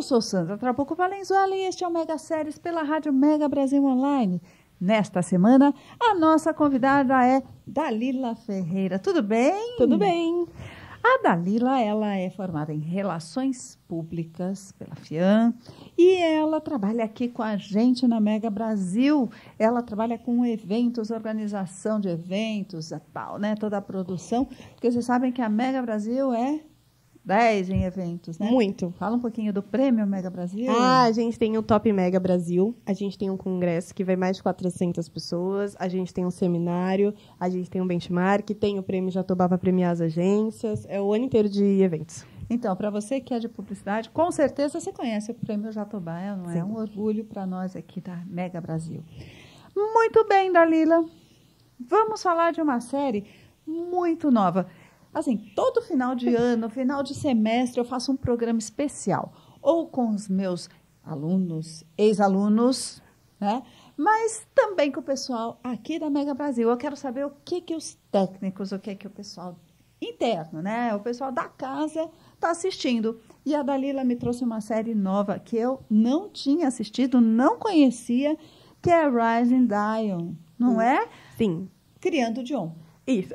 sou Sandra Trabuco Valenzuela e este é o Mega Séries pela Rádio Mega Brasil Online. Nesta semana, a nossa convidada é Dalila Ferreira. Tudo bem? Tudo bem. A Dalila, ela é formada em Relações Públicas pela FIAM e ela trabalha aqui com a gente na Mega Brasil. Ela trabalha com eventos, organização de eventos, a tal, né? Toda a produção, porque vocês sabem que a Mega Brasil é 10 em eventos, né? Muito. Fala um pouquinho do Prêmio Mega Brasil. A gente tem o Top Mega Brasil, a gente tem um congresso que vai mais de 400 pessoas, a gente tem um seminário, a gente tem um benchmark, tem o Prêmio Jatobá para premiar as agências, é o ano inteiro de eventos. Então, para você que é de publicidade, com certeza você conhece o Prêmio Jatobá, não é? Sim. É um orgulho para nós aqui da Mega Brasil. Muito bem, Dalila. Vamos falar de uma série muito nova. Assim, todo final de ano, final de semestre, eu faço um programa especial. Ou com os meus alunos, ex-alunos, né? Mas também com o pessoal aqui da Mega Brasil. Eu quero saber o que os técnicos, o que o pessoal interno, né? O pessoal da casa está assistindo. E a Dalila me trouxe uma série nova que eu não tinha assistido, não conhecia, que é Rising Dion, não é? Sim. Criando John. Isso.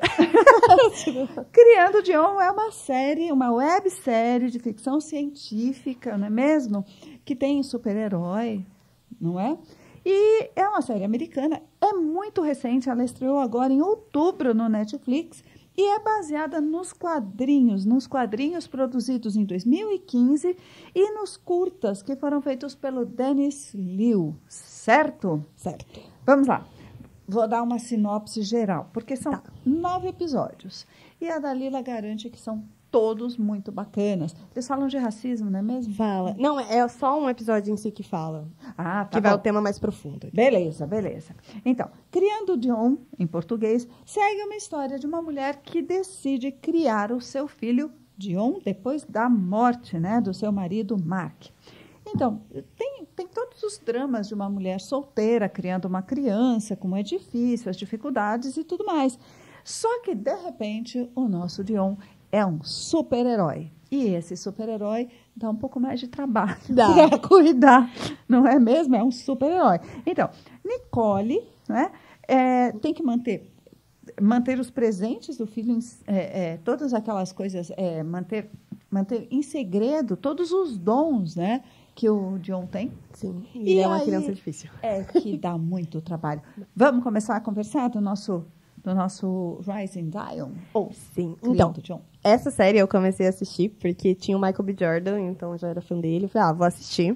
Criando John é uma série, uma websérie de ficção científica, não é mesmo? Que tem super-herói, não é? E é uma série americana, é muito recente, ela estreou agora em outubro no Netflix e é baseada nos quadrinhos produzidos em 2015 e nos curtas que foram feitos pelo Dennis Liu, certo? Certo. Vamos lá. Vou dar uma sinopse geral, porque são 9 episódios. E a Dalila garante que são todos muito bacanas. Eles falam de racismo, não é mesmo? Fala. Não, é só um episódio em si que fala. Ah, tá que vai o tema mais profundo. Beleza. Então, Criando John, em português, segue uma história de uma mulher que decide criar o seu filho, John, depois da morte, né, do seu marido, Mark. Então, tem todos os dramas de uma mulher solteira criando uma criança, como é difícil, as dificuldades e tudo mais. Só que, de repente, o nosso Dion é um super-herói. E esse super-herói dá um pouco mais de trabalho para cuidar, não é mesmo? É um super-herói. Então, Nicole, né, tem que manter os presentes do filho, todas aquelas coisas, manter em segredo todos os dons, né, que o John tem. Sim, e é uma criança difícil. É que dá muito trabalho. Vamos começar a conversar do nosso Rising Dion? Sim. Então, John. Essa série eu comecei a assistir porque tinha o Michael B. Jordan, então eu já era fã dele. Eu falei, vou assistir.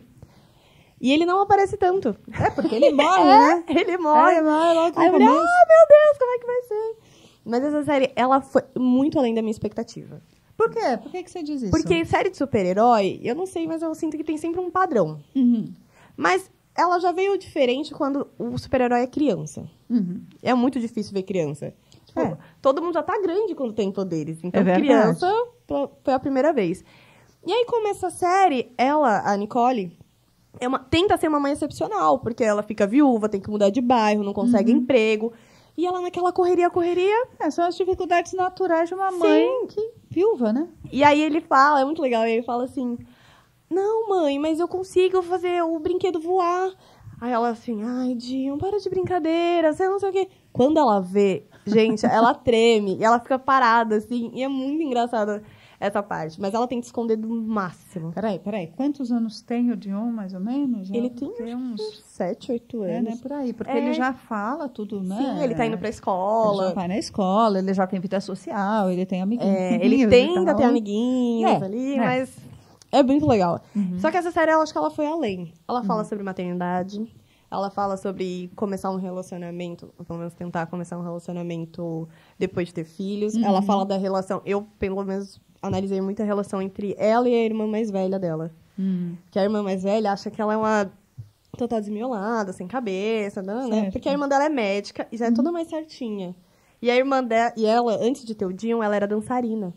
E ele não aparece tanto. É, porque ele morre, né? Ele morre. Logo Aí eu falei, meu Deus, como é que vai ser? Mas essa série, ela foi muito além da minha expectativa. Por quê? Por que você diz isso? Porque série de super-herói, eu não sei, mas eu sinto que tem sempre um padrão. Uhum. Mas ela já veio diferente quando o super-herói é criança. Uhum. É muito difícil ver criança. Tipo, todo mundo já tá grande quando tem poderes. Então, criança foi a primeira vez. E aí, começa a série, ela, a Nicole, tenta ser uma mãe excepcional, porque ela fica viúva, tem que mudar de bairro, não consegue emprego. E ela naquela correria. São as dificuldades naturais de uma mãe que viúva, né? E aí ele fala, é muito legal, ele fala assim, não, mãe, mas eu consigo fazer o brinquedo voar. Aí ela assim, ai, Dinho, para de brincadeira, você não sei o quê. Quando ela vê, gente, ela treme, e ela fica parada, assim, e é muito engraçada essa parte. Mas ela tem que esconder do máximo. Peraí, quantos anos tem o Dion, mais ou menos? Ele tem uns 7, 8 anos. Né, por aí, porque ele já fala tudo, né? Sim, ele tá indo pra escola. Ele já vai na escola, ele já tem vida social, ele tem amiguinhos. Ele tenta ter amiguinhos ali, mas é muito legal. Uhum. Só que essa série, eu acho que ela foi além. Ela fala sobre maternidade, ela fala sobre começar um relacionamento, ou pelo menos tentar começar um relacionamento depois de ter filhos. Ela fala da relação, eu pelo menos analisei muito a relação entre ela e a irmã mais velha dela. Que a irmã mais velha acha que ela é uma total desmiolada, sem cabeça, né? Porque a irmã dela é médica e já é toda mais certinha. E a irmã dela, e ela, antes de ter o Dion, ela era dançarina.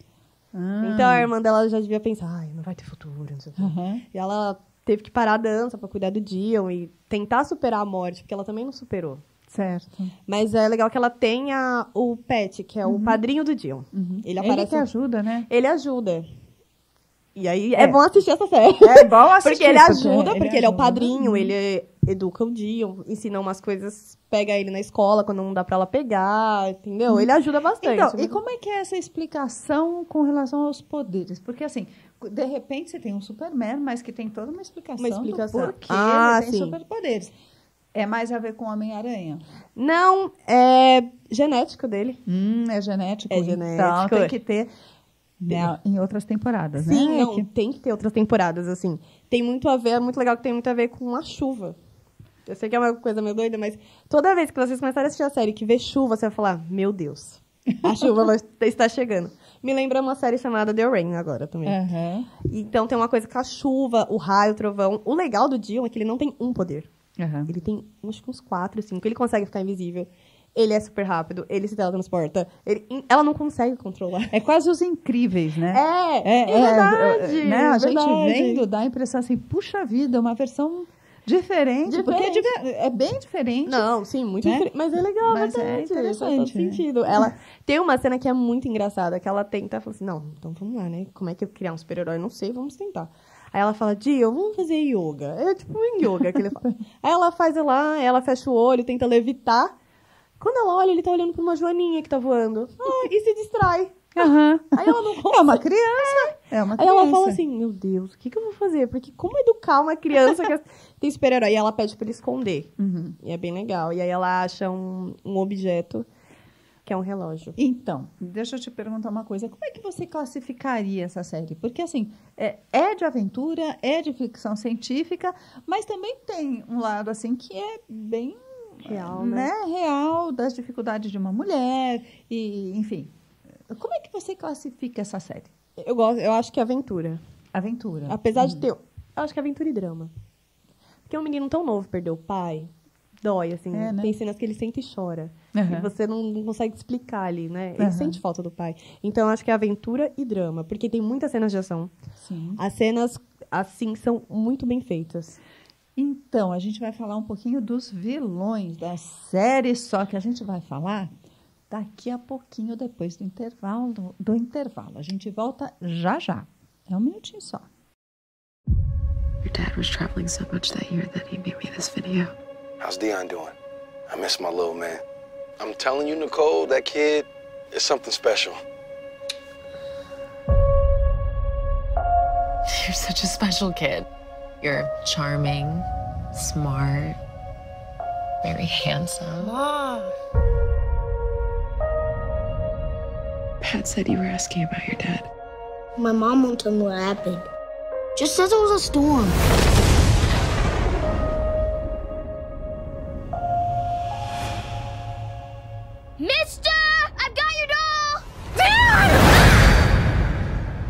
Então a irmã dela já devia pensar, ai, não vai ter futuro, não sei o quê. E ela teve que parar a dança pra cuidar do Dion e tentar superar a morte, porque ela também não superou. Certo. Mas é legal que ela tenha o Pet, que é o padrinho do Dion. Ele que ajuda, né? Ele ajuda. E aí é bom assistir essa série. É bom assistir. Porque ele ajuda, porque ele é o ajuda. padrinho, ele educa o Dion, ensina umas coisas, pega ele na escola quando não dá pra ela pegar, entendeu? Ele ajuda bastante. Então, e como é que é essa explicação com relação aos poderes? Porque, assim, de repente você tem um Superman, mas que tem toda uma explicação, do porquê ele tem superpoderes. É mais a ver com o Homem-Aranha? Não, é genético dele. É genético. É genético. Então, tem que ter em outras temporadas, né? Sim, não, tem que ter outras temporadas, assim. Tem muito a ver, é muito legal que tem muito a ver com a chuva. Eu sei que é uma coisa meio doida, mas toda vez que vocês começarem a assistir a série que vê chuva, você vai falar, meu Deus, a chuva está chegando. Me lembra uma série chamada The Rain agora também. Uhum. Então tem uma coisa com a chuva, o raio, o trovão. O legal do Dion é que ele não tem um poder. Uhum. Ele tem acho que uns 4, 5. Ele consegue ficar invisível. Ele é super rápido, ele se teletransporta. Ela não consegue controlar. É quase os incríveis, né? É verdade. Né? A gente verdade. vendo dá a impressão assim, puxa vida, uma versão diferente. Porque é bem diferente. Não, sim, muito né? diferente. Mas é legal, Mas verdade, é interessante. faz todo sentido. Ela tem uma cena que é muito engraçada, que ela tenta, fala assim, não, então vamos lá, né? Como é que eu criar um super-herói? Não sei, vamos tentar. Aí ela fala, Dio, vamos fazer yoga. É tipo um yoga que ele fala. Aí ela faz lá, ela fecha o olho, tenta levitar. Quando ela olha, ele tá olhando pra uma joaninha que tá voando. E se distrai. Uhum. Aí ela não consegue. É uma criança. É uma Aí criança. ela fala assim, meu Deus, o que eu vou fazer? Porque como educar uma criança que tem super-herói? E ela pede pra ele esconder. Uhum. E é bem legal. E aí ela acha um objeto que é um relógio. Então, deixa eu te perguntar uma coisa. Como é que você classificaria essa série? Porque, assim, é de aventura, é de ficção científica, mas também tem um lado, assim, que é bem... Real, né? Real, das dificuldades de uma mulher, e, enfim. Como é que você classifica essa série? Eu acho que é aventura. Aventura. Apesar de ter... Eu acho que é aventura e drama. Porque um menino tão novo perdeu o pai, dói, assim. É, né? Tem cenas que ele sente e chora. Uhum. E você não consegue explicar ali, né? Ele sente falta do pai. Então, eu acho que é aventura e drama. Porque tem muitas cenas de ação. Sim. As cenas, assim, são muito bem feitas. Então, a gente vai falar um pouquinho dos vilões da série, só que a gente vai falar daqui a pouquinho, depois do intervalo. A gente volta já já. É um minutinho só. Your dad was traveling so much that year that he made me this video. How's Dion doing? I miss my little man. I'm telling you, Nicole, that kid is something special. You're such a special kid. You're charming, smart, very handsome. Mom. Pat said you were asking about your dad. My mom won't tell me what happened. Just says it was a storm. Mister! I've got your doll! Dad!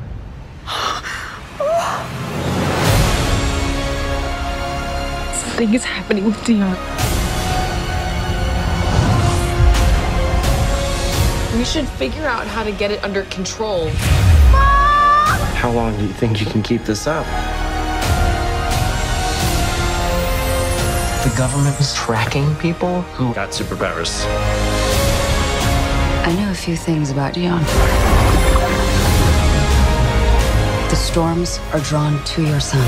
Something is happening with Dion. We should figure out how to get it under control. How long do you think you can keep this up? The government was tracking people who Got superpowers. I know a few things about Dion. The storms are drawn to your son.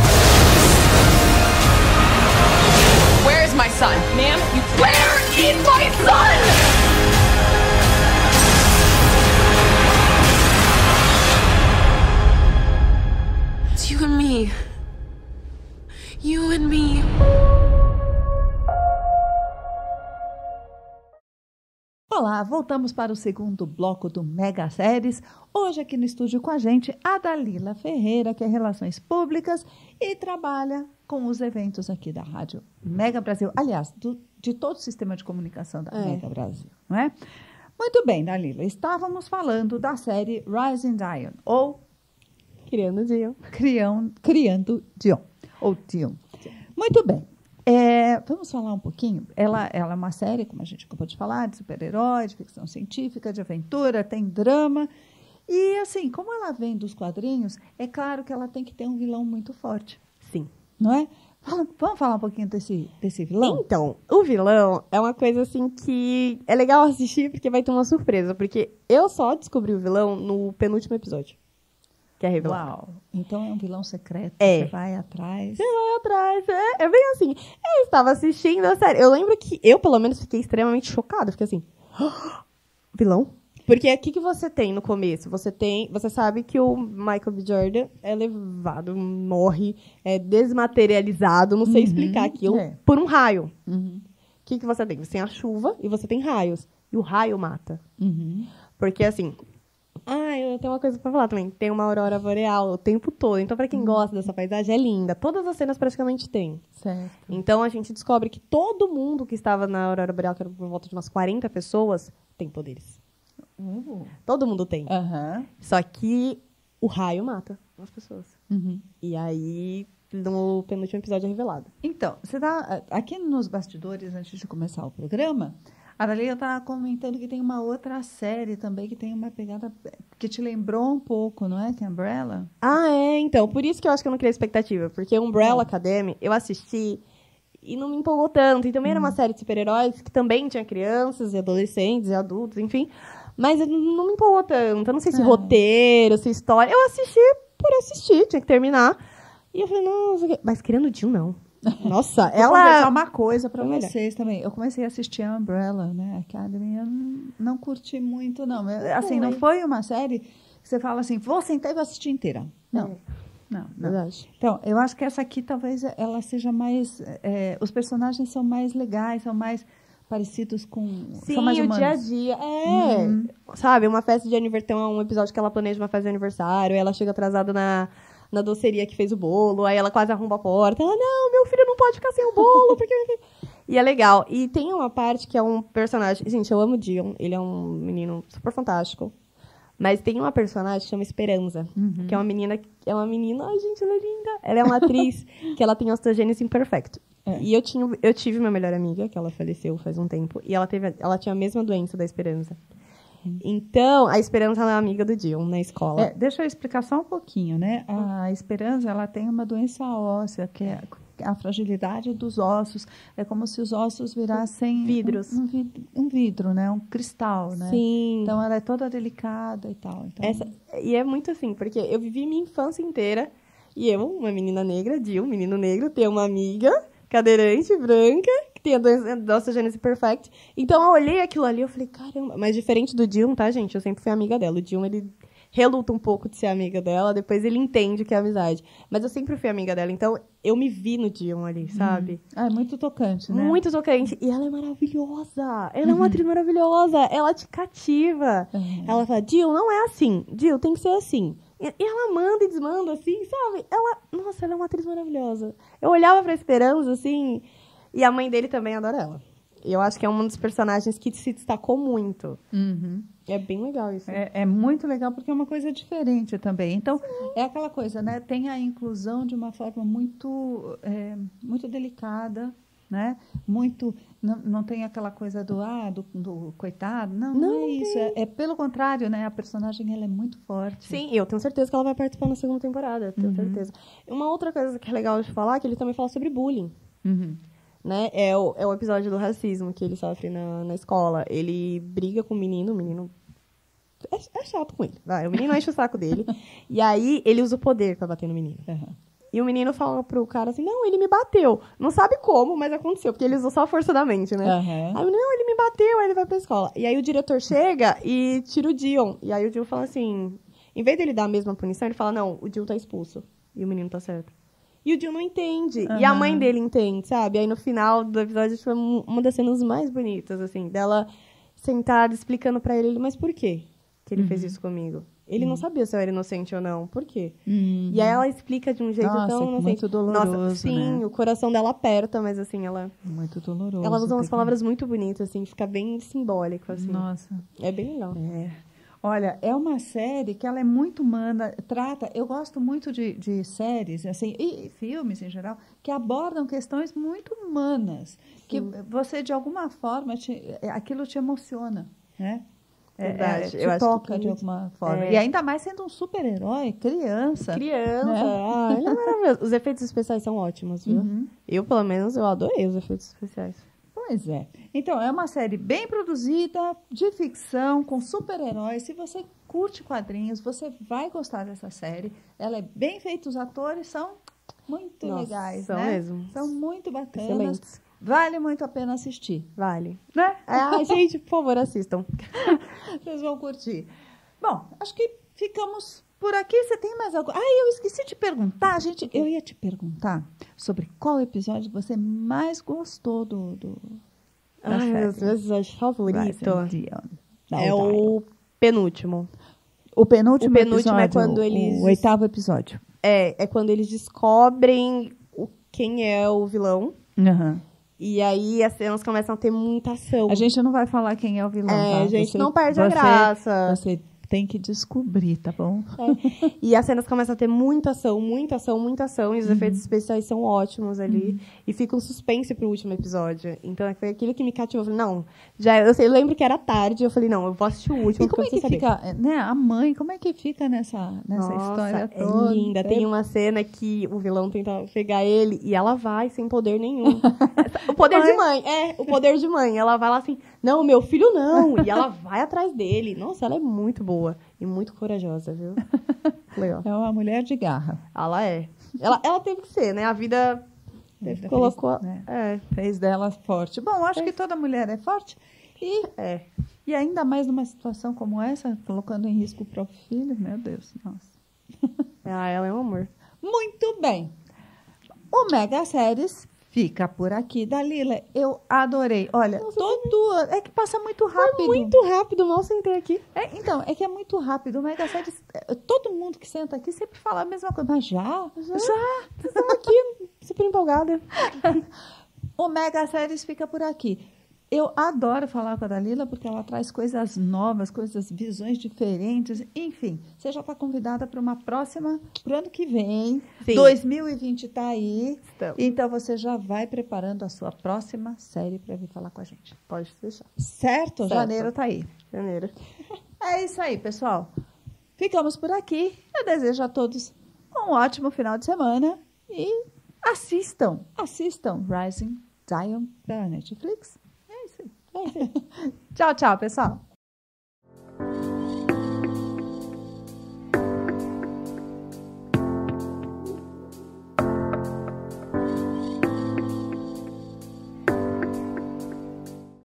Where is my son? Ma'am, where is my son? It's you and me. You and me. Olá, voltamos para o segundo bloco do Mega Séries. Hoje aqui no estúdio com a gente, a Dalila Ferreira, que é Relações Públicas e trabalha com os eventos aqui da Rádio Mega Brasil. Aliás, de todo o sistema de comunicação da Mega Brasil, não é? Muito bem, Dalila, estávamos falando da série Rising Dion, ou Criando Dion. Criando Dion, ou Dion. Muito bem. Vamos falar um pouquinho. Ela é uma série, como a gente acabou de falar, de super-herói, de ficção científica, de aventura, tem drama. E, assim, como ela vem dos quadrinhos, é claro que ela tem que ter um vilão muito forte. Sim. Não é? Vamos falar um pouquinho desse vilão? Então, o vilão é uma coisa assim que é legal assistir porque vai ter uma surpresa. Porque eu só descobri o vilão no penúltimo episódio. que é revelado. Uau. Então é um vilão secreto. É. Você vai atrás. Você vai atrás, é bem assim. Eu estava assistindo a série. Eu lembro que eu, pelo menos, fiquei extremamente chocada. Fiquei assim, vilão? Porque o que você tem no começo? Você sabe que o Michael B. Jordan é levado, morre, é desmaterializado, não sei explicar aquilo, por um raio. O que você tem? Você tem a chuva e você tem raios. E o raio mata. Porque, assim... eu tenho uma coisa pra falar também. Tem uma aurora boreal o tempo todo. Então, pra quem gosta dessa paisagem, é linda. Todas as cenas praticamente tem. Certo. Então, a gente descobre que todo mundo que estava na aurora boreal, que era por volta de umas 40 pessoas, tem poderes. Todo mundo tem. Só que o raio mata as pessoas. E aí, no penúltimo episódio é revelado. Então, você tá aqui nos bastidores, antes de começar o programa, a Dalia tá comentando que tem uma outra série também que tem uma pegada que te lembrou um pouco, não é? Que é Umbrella? Então. Por isso que eu acho que eu não criei expectativa. Porque Umbrella Academy, eu assisti e não me empolgou tanto. E também era uma série de super-heróis que também tinha crianças e adolescentes e adultos, enfim. Mas não me empolgou tanto. Eu não sei se roteiro, se história. Eu assisti por assistir, tinha que terminar. E eu falei, nossa, mas querendo Jill, não. Nossa, Vou ela... confessar uma coisa pra vocês também. Eu comecei a assistir a Umbrella, né? Academy, eu não curti muito, não. Assim, não foi uma série que você fala assim, vou sentar e vou assistir inteira. Não. Verdade. Então, eu acho que essa aqui talvez ela seja mais... os personagens são mais legais, são mais parecidos com... Sim, são mais o humanos. dia a dia. Sabe, uma festa de aniversário, um episódio que ela planeja uma festa de aniversário, ela chega atrasada na doceria que fez o bolo, aí ela quase arromba a porta. Ela, não, meu filho não pode ficar sem o bolo, porque... E é legal. E tem uma parte que é um personagem... Gente, eu amo o Dion, ele é um menino super fantástico. Mas tem uma personagem que chama Esperança, que é uma menina... Ai, gente, ela é linda. Ela é uma atriz que ela tem osteogênese imperfecta. E eu tive uma melhor amiga, que ela faleceu faz um tempo, e ela tinha a mesma doença da Esperança. Então, a Esperança ela é amiga do Dion na escola. Deixa eu explicar só um pouquinho, né? A Esperança, ela tem uma doença óssea, que é a fragilidade dos ossos. É como se os ossos virassem... Vidros. Um vidro, né? Um cristal, né? Sim. Então, ela é toda delicada e tal. Então... E é muito assim, porque eu vivi minha infância inteira, e eu, uma menina negra, Jill, menino negro, tenho uma amiga cadeirante, branca, que tem a doença da osteogênese imperfecta. Então, eu olhei aquilo ali e falei, caramba. Mas diferente do Dion, tá, gente? Eu sempre fui amiga dela. O Dion, ele reluta um pouco de ser amiga dela, depois ele entende o que é amizade. Mas eu sempre fui amiga dela, então eu me vi no Dion ali, sabe? É muito tocante, né? Muito tocante. E ela é maravilhosa. Ela é uma atriz maravilhosa. Ela te cativa. Ela fala, Jill, não é assim. Jill, tem que ser assim. E ela manda e desmanda, assim, sabe? Nossa, ela é uma atriz maravilhosa. Eu olhava pra Esperança, assim, e a mãe dele também adora ela. E eu acho que é um dos personagens que se destacou muito. É bem legal isso. É muito legal, porque é uma coisa diferente também. Então, é aquela coisa, né? Tem a inclusão de uma forma muito delicada, né? Muito... Não tem aquela coisa do coitado. Não é isso. É pelo contrário, né? A personagem, ela é muito forte. Sim, eu tenho certeza que ela vai participar na segunda temporada. Tenho certeza. Uma outra coisa que é legal de falar, é que ele também fala sobre bullying. Né? É o episódio do racismo que ele sofre na escola. Ele briga com o menino é chato com ele. O menino enche o saco dele. E aí, ele usa o poder pra bater no menino. E o menino fala pro cara assim, não, ele me bateu. Não sabe como, mas aconteceu, porque ele usou só a força da mente, né? Aí o menino, não, ele me bateu, aí ele vai pra escola. E aí o diretor chega e tira o Dion. E aí o Dion fala assim, em vez dele dar a mesma punição, ele fala, não, o Dion tá expulso. E o menino tá certo. E o Dion não entende. E a mãe dele entende, sabe? Aí no final do episódio foi uma das cenas mais bonitas, assim, dela sentada explicando pra ele, mas por quê que ele fez isso comigo? Ele não sabia se eu era inocente ou não. Por quê? E aí ela explica de um jeito tão inocente. Muito doloroso, Nossa, sim, né? O coração dela aperta, mas assim, ela... Muito doloroso. Ela usa umas palavras muito bonitas, assim, fica bem simbólico, assim. Nossa. É bem legal. Olha, é uma série que ela é muito humana, eu gosto muito de séries, assim, e filmes em geral, que abordam questões muito humanas, que você, de alguma forma, aquilo te emociona, né? Verdade. Te toca de alguma forma. E ainda mais sendo um super-herói, criança. Ele é maravilhoso. Os efeitos especiais são ótimos, viu? Eu, pelo menos, eu adorei os efeitos especiais. Pois é. Então, é uma série bem produzida, de ficção, com super-heróis. Se você curte quadrinhos, você vai gostar dessa série. Ela é bem feita, os atores são muito legais, são né? mesmo. São muito bacanas. Excelentes. Vale muito a pena assistir, Vale. né? Ai, gente, por favor, assistam. Vocês vão curtir. Bom, acho que ficamos por aqui. Você tem mais algo? Eu esqueci de perguntar, gente. Eu ia te perguntar sobre qual episódio você mais gostou da Ai, série. meu episódio favorito Rise and Dion. é o penúltimo. O penúltimo penúltimo é episódio, quando eles- o 8º episódio. É quando eles descobrem quem é o vilão. Uhum. E aí as cenas começam a ter muita ação. A gente não vai falar quem é o vilão, tá? gente, não perde a graça. Você tem que descobrir, tá bom? E as cenas começam a ter muita ação, muita ação, muita ação. E os efeitos especiais são ótimos ali. E fica um suspense pro último episódio. Então, foi aquilo que me cativou. Eu falei, não, eu lembro que era tarde. Eu falei, não, eu vou assistir o último. E como é que fica, né? A mãe, como é que fica nessa história toda? É linda. Tem uma cena que o vilão tenta pegar ele e ela vai sem poder nenhum. O poder de mãe. O poder de mãe. Ela vai lá assim, não, meu filho não. E ela vai atrás dele. Nossa, ela é muito boa e muito corajosa, viu? Legal. É uma mulher de garra. Ela é. Ela teve que ser, né? A vida colocou... Fez dela forte. Bom, acho que toda mulher é forte. E ainda mais numa situação como essa, colocando em risco o próprio filho. Meu Deus, nossa. Ela é um amor. Muito bem. O Mega Séries fica por aqui. Dalila, eu adorei. Olha, é que passa muito rápido. Muito rápido, mal sentei aqui. Então, é que é muito rápido. O Mega Séries, todo mundo que senta aqui sempre fala a mesma coisa. Mas já? Estamos aqui, super empolgada. O Mega Séries fica por aqui. Eu adoro falar com a Dalila porque ela traz coisas novas, visões diferentes. Enfim, você já está convidada para uma próxima, para o ano que vem. Sim. 2020 está aí. Estamos. Então, você já vai preparando a sua próxima série para vir falar com a gente. Pode deixar. Certo? Janeiro está aí. Janeiro. É isso aí, pessoal. Ficamos por aqui. Eu desejo a todos um ótimo final de semana. E assistam Rising Dion da Netflix. É isso aí. Tchau, tchau, pessoal.